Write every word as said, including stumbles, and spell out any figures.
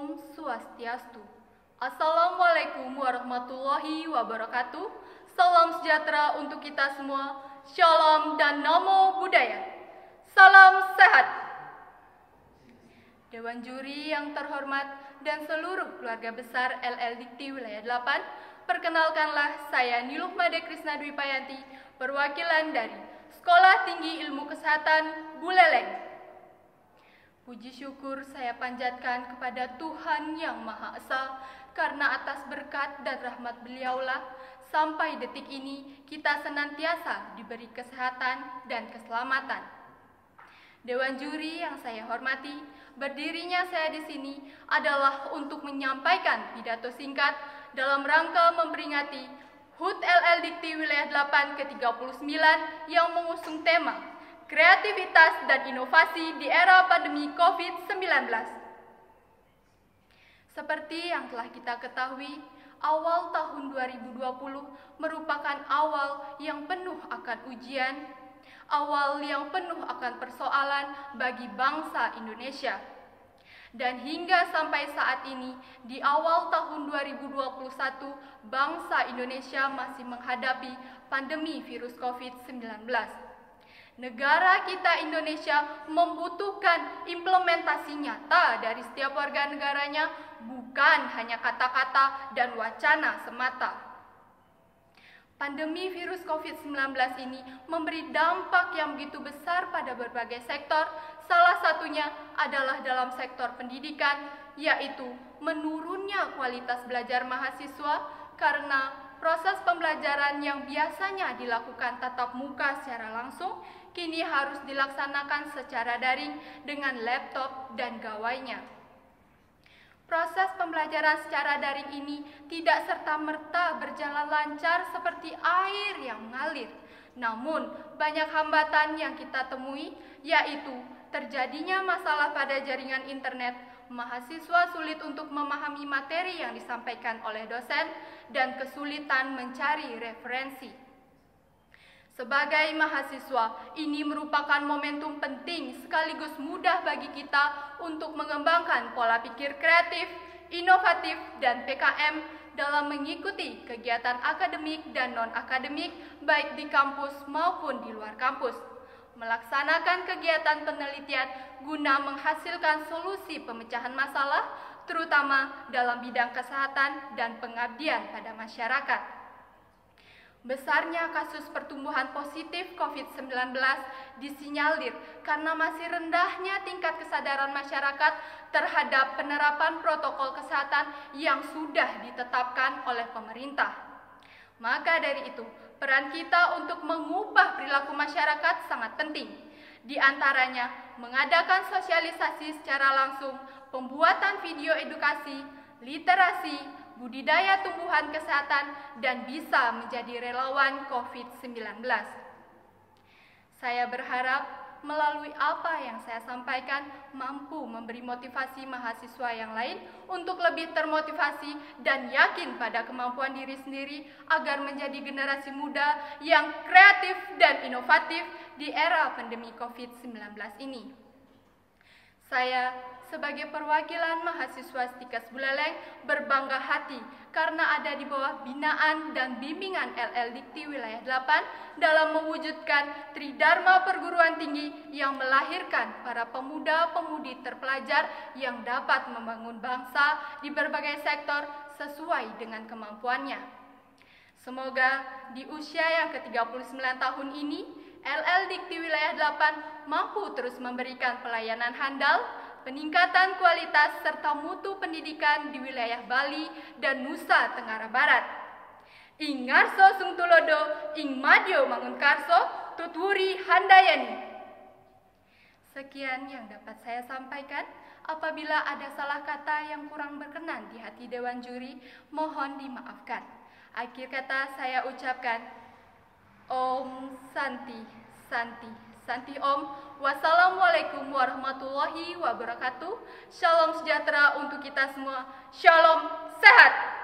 Om Swastiastu. Assalamualaikum warahmatullahi wabarakatuh. Salam sejahtera untuk kita semua. Shalom dan Namo Buddhaya. Salam sehat. Dewan Juri yang terhormat dan seluruh keluarga besar L L Dikti Wilayah delapan, perkenalkanlah saya Niluh Made Krisna Dwi Payanti, perwakilan dari Sekolah Tinggi Ilmu Kesehatan Buleleng. Puji syukur saya panjatkan kepada Tuhan Yang Maha Esa, karena atas berkat dan rahmat beliaulah sampai detik ini kita senantiasa diberi kesehatan dan keselamatan. Dewan Juri yang saya hormati, berdirinya saya di sini adalah untuk menyampaikan pidato singkat dalam rangka memperingati H U T L L Dikti Wilayah delapan ke tiga puluh sembilan yang mengusung tema Kreativitas dan Inovasi di Era Pandemi COVID sembilan belas. Seperti yang telah kita ketahui, awal tahun dua ribu dua puluh merupakan awal yang penuh akan ujian, awal yang penuh akan persoalan bagi bangsa Indonesia. Dan hingga sampai saat ini, di awal tahun dua ribu dua puluh satu, bangsa Indonesia masih menghadapi pandemi virus COVID sembilan belas. Negara kita Indonesia membutuhkan implementasi nyata dari setiap warga negaranya, bukan hanya kata-kata dan wacana semata. Pandemi virus COVID sembilan belas ini memberi dampak yang begitu besar pada berbagai sektor, salah satunya adalah dalam sektor pendidikan, yaitu menurunnya kualitas belajar mahasiswa karena proses pembelajaran yang biasanya dilakukan tatap muka secara langsung, kini harus dilaksanakan secara daring dengan laptop dan gawainya. Proses pembelajaran secara daring ini tidak serta-merta berjalan lancar seperti air yang mengalir. Namun, banyak hambatan yang kita temui, yaitu terjadinya masalah pada jaringan internet, mahasiswa sulit untuk memahami materi yang disampaikan oleh dosen, dan kesulitan mencari referensi. Sebagai mahasiswa, ini merupakan momentum penting sekaligus mudah bagi kita untuk mengembangkan pola pikir kreatif, inovatif, dan P K M dalam mengikuti kegiatan akademik dan non-akademik baik di kampus maupun di luar kampus. Melaksanakan kegiatan penelitian guna menghasilkan solusi pemecahan masalah, terutama dalam bidang kesehatan dan pengabdian pada masyarakat. Besarnya kasus pertumbuhan positif COVID sembilan belas disinyalir karena masih rendahnya tingkat kesadaran masyarakat terhadap penerapan protokol kesehatan yang sudah ditetapkan oleh pemerintah. Maka dari itu, peran kita untuk mengubah perilaku masyarakat sangat penting. Di antaranya, mengadakan sosialisasi secara langsung, pembuatan video edukasi, literasi, budidaya tumbuhan kesehatan, dan bisa menjadi relawan COVID sembilan belas. Saya berharap melalui apa yang saya sampaikan mampu memberi motivasi mahasiswa yang lain untuk lebih termotivasi dan yakin pada kemampuan diri sendiri agar menjadi generasi muda yang kreatif dan inovatif di era pandemi COVID sembilan belas ini. Saya sebagai perwakilan mahasiswa Stikes Buleleng berbangga hati karena ada di bawah binaan dan bimbingan L L Dikti Wilayah delapan dalam mewujudkan Tridharma Perguruan Tinggi yang melahirkan para pemuda-pemudi terpelajar yang dapat membangun bangsa di berbagai sektor sesuai dengan kemampuannya. Semoga di usia yang ke tiga puluh sembilan tahun ini, L L Dikti Wilayah delapan mampu terus memberikan pelayanan handal, peningkatan kualitas serta mutu pendidikan di wilayah Bali dan Nusa Tenggara Barat. Ing ngarso sung tulodo, ing madyo mangunkarso, tuturi handayani. Sekian yang dapat saya sampaikan. Apabila ada salah kata yang kurang berkenan di hati Dewan Juri, mohon dimaafkan. Akhir kata saya ucapkan Om Santi, Santi, Santi Om. Wassalamualaikum warahmatullahi wabarakatuh. Shalom sejahtera untuk kita semua. Shalom sehat.